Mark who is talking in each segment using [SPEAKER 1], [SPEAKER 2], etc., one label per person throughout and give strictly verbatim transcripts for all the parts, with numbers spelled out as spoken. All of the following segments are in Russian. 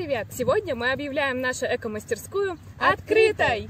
[SPEAKER 1] привет! Сегодня мы объявляем нашу эко-мастерскую открытой!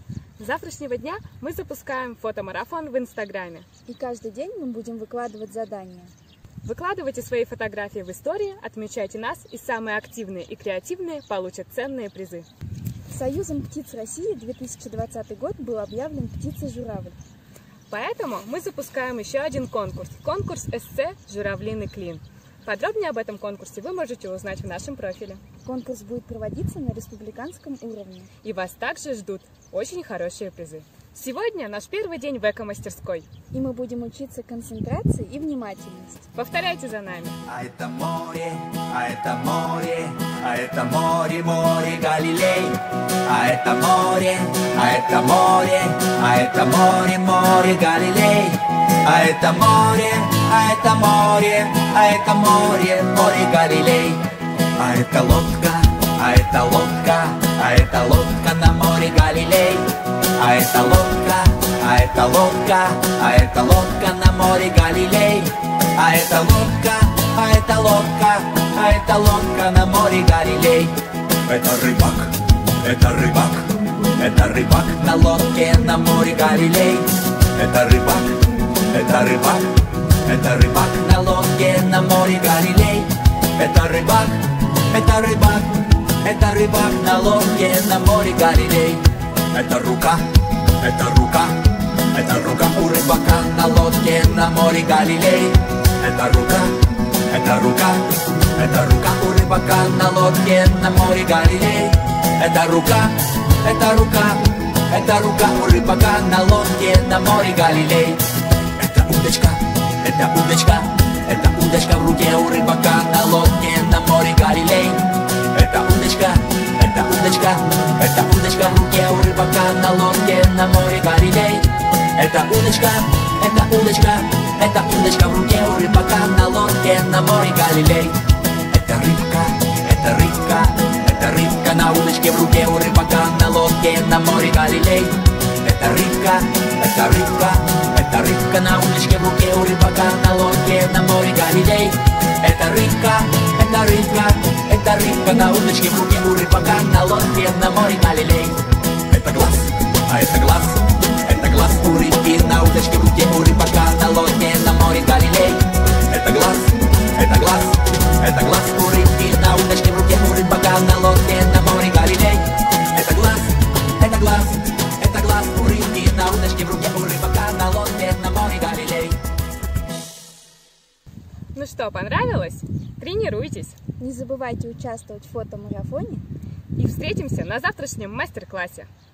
[SPEAKER 1] С завтрашнего дня мы запускаем фотомарафон в Инстаграме.
[SPEAKER 2] И каждый день мы будем выкладывать задания.
[SPEAKER 1] Выкладывайте свои фотографии в истории, отмечайте нас, и самые активные и креативные получат ценные призы.
[SPEAKER 2] Союзом птиц России две тысячи двадцатый год был объявлен «Птица-журавль».
[SPEAKER 1] Поэтому мы запускаем еще один конкурс. Конкурс эссе «Журавлиный клин». Подробнее об этом конкурсе вы можете узнать в нашем профиле.
[SPEAKER 2] Конкурс будет проводиться на республиканском уровне.
[SPEAKER 1] И вас также ждут очень хорошие призы. Сегодня наш первый день в эко-мастерской.
[SPEAKER 2] И мы будем учиться концентрации и внимательности.
[SPEAKER 1] Повторяйте за нами.
[SPEAKER 3] А это море, а это море, а это море, море Галилей. А это море, а это море, а это море, море Галилей. А это море, а это море, а это море, море Галилей. А это лодка, а это лодка, а это лодка на море Галилей. А это лодка, а это лодка, а это лодка на море Галилей. А это лодка, а это лодка, а это лодка на море Галилей. Это рыбак, это рыбак, это рыбак на лодке на море Галилей. Это рыбак, это рыбак, это рыбак на лодке на море Галилей. Это рыбак, это рыбак, это рыбак на лодке на море Галилей. Это рука, это рука, это рука у рыбака на лодке на море Галилей. Это рука, это рука, это рука у рыбака на лодке на море Галилей. Это рука, это рука, это рука у рыбака на лодке на море Галилей. Это удочка, это удочка, это удочка в руке у рыбака на лодке на море Галилей. Это удочка, это удочка, это удочка в руке у рыбака на лодке на море Галилей. Это удочка, это удочка, это удочка в руке у рыбака на лодке на море Галилей. Это рыбка, это рыбка, это рыбка на удочке в руке у рыбака на лодке на море Галилей. Это рыбка, это рыбка, это рыбка на удочке в руке у рыбака на лодке на море Галилей. Это рыбка, это рыбка, это рыбка на удочке в руке у рыбака на лодке на море Галилей. Это глаз, а это глаз, это глаз у рыбки на удочке в руке у рыбака на лодке на море Галилей. Это глаз, это глаз, это глаз у рыбки на удочке в руке у рыбака на лодке на море Галилей. Это глаз, это глаз, это глаз у рыбки на удочке в руке у рыбака на лодке на море Галилей.
[SPEAKER 1] Ну что, понравилось? Тренируйтесь!
[SPEAKER 2] Не забывайте участвовать в фотомарафоне.
[SPEAKER 1] И встретимся на завтрашнем мастер-классе.